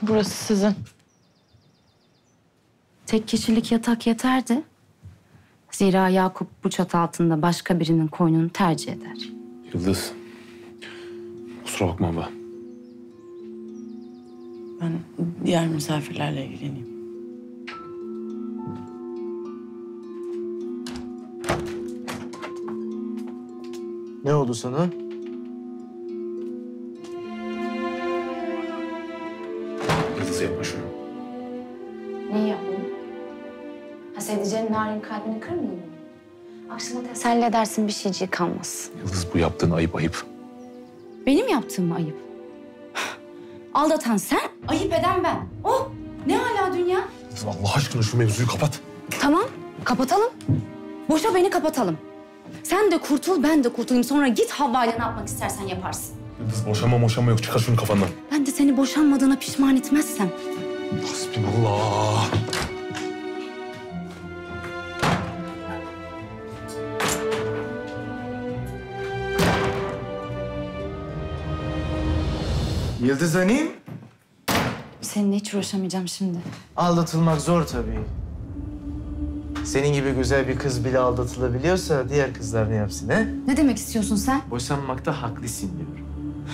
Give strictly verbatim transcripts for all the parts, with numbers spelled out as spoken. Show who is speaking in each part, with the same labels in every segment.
Speaker 1: Burası sizin.
Speaker 2: Tek kişilik yatak yeterdi. Zira Yakup bu çatı altında başka birinin koynunu tercih eder.
Speaker 3: Yıldız. Kusura bakma abla.
Speaker 1: Ben diğer misafirlerle ilgileneyim.
Speaker 4: Ne oldu sana?
Speaker 3: Yıldız yapma şunu.
Speaker 2: Neyi yapayım? Ha, sevdiceğin narin kalbini kırmayayım mı? Aksine teselli edersin, bir şeyciği kalmaz.
Speaker 3: Yıldız bu yaptığın ayıp ayıp.
Speaker 2: Benim yaptığım mı ayıp? Aldatan sen, ayıp eden ben. Oh, ne hala dünya?
Speaker 3: Yıldız Allah aşkına şu mevzuyu kapat.
Speaker 2: Tamam, kapatalım. Boşa beni kapatalım. Sen de kurtul, ben de kurtulayım. Sonra git Havva'yla ne yapmak istersen yaparsın.
Speaker 3: Yıldız boşanma boşanma yok. Çıkar şunu kafandan.
Speaker 2: Ben de seni boşanmadığına pişman etmezsem.
Speaker 3: Hasbinallah.
Speaker 4: Yıldız Hanım.
Speaker 2: Seninle hiç uğraşamayacağım şimdi.
Speaker 4: Aldatılmak zor tabii. Senin gibi güzel bir kız bile aldatılabiliyorsa diğer kızlar ne yapsın he?
Speaker 2: Ne demek istiyorsun sen?
Speaker 4: Boşanmakta haklısın diyorum.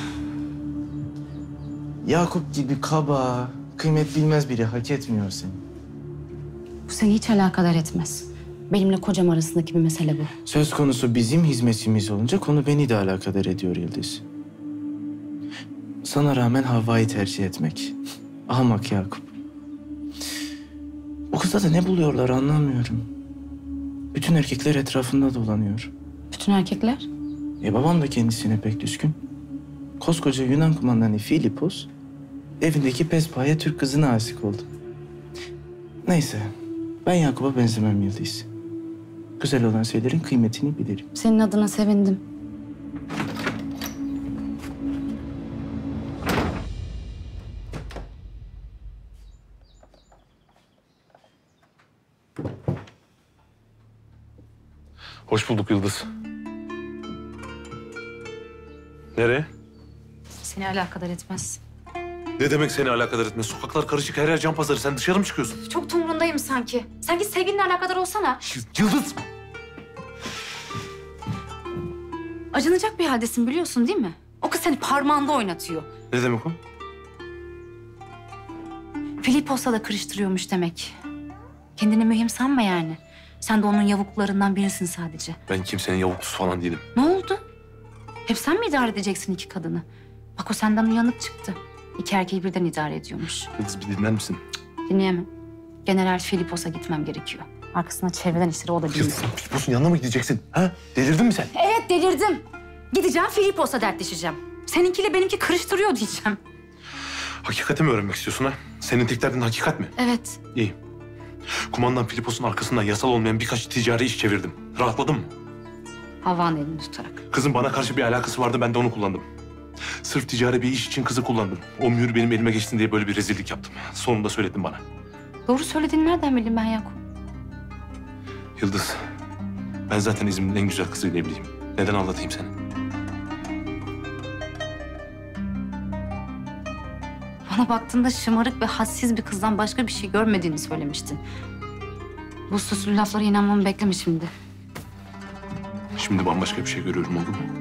Speaker 4: Yakup gibi kaba, kıymet bilmez biri hak etmiyor seni.
Speaker 2: Bu seni hiç alakadar etmez. Benimle kocam arasındaki bir mesele bu.
Speaker 4: Söz konusu bizim hizmetimiz olunca konu beni de alakadar ediyor Yıldız. Sana rağmen Havva'yı tercih etmek. Ahmak Yakup. O kızda da ne buluyorlar anlamıyorum. Bütün erkekler etrafında dolanıyor.
Speaker 2: Bütün erkekler?
Speaker 4: E babam da kendisine pek düşkün. Koskoca Yunan kumandanı Filipos evindeki pespaya Türk kızına aşık oldu. Neyse, ben Yakup'a benzemem Yıldız. Güzel olan şeylerin kıymetini bilirim.
Speaker 2: Senin adına sevindim.
Speaker 3: Hoş bulduk Yıldız. Nereye?
Speaker 2: Seni alakadar etmez.
Speaker 3: Ne demek seni alakadar etmez? Sokaklar karışık, her yer can pazarı. Sen dışarı mı çıkıyorsun?
Speaker 2: Çok umrundayım sanki. Sen git sevgilinle alakadar olsana.
Speaker 3: Yıldız!
Speaker 2: Acınacak bir haldesin biliyorsun değil mi? O kız seni parmağında oynatıyor.
Speaker 3: Ne demek o?
Speaker 2: Filipos'la da kırıştırıyormuş demek. Kendini mühim sanma yani. Sen de onun yavuklarından birisin sadece.
Speaker 3: Ben kimsenin yavuklusu falan değilim.
Speaker 2: Ne oldu? Hep sen mi idare edeceksin iki kadını? Bak o senden uyanık çıktı. İki erkeği birden idare ediyormuş.
Speaker 3: Yıldız bir dinler misin?
Speaker 2: Dinleyemem. General Filipos'a gitmem gerekiyor. Arkasına çevreden işleri o da bilmiyor.
Speaker 3: Yıldız, Filipos'un yanına mı gideceksin? Ha? Delirdin mi sen?
Speaker 2: Evet delirdim. Gideceğim Filipos'a dertleşeceğim. Seninkiyle benimki karıştırıyor diyeceğim.
Speaker 3: Hakikati mi öğrenmek istiyorsun ha? Senin tek derdin hakikat mi?
Speaker 2: Evet.
Speaker 3: İyi. Kumandan Filipos'un arkasından yasal olmayan birkaç ticari iş çevirdim. Rahatladın mı?
Speaker 2: Havanın elini tutarak.
Speaker 3: Kızın bana karşı bir alakası vardı, ben de onu kullandım. Sırf ticari bir iş için kızı kullandım. O mühür benim elime geçsin diye böyle bir rezillik yaptım. Sonunda söyledin bana.
Speaker 2: Doğru söylediğini nereden bildim ben Yakup?
Speaker 3: Yıldız, ben zaten İzmir'in en güzel kızıyla evliyim. Neden aldatayım seni?
Speaker 2: Bana baktığında şımarık ve hassiz bir kızdan başka bir şey görmediğini söylemiştin. Bu süslü laflara inanmamı bekleme şimdi.
Speaker 3: Şimdi bambaşka bir şey görüyorum, oldu mu?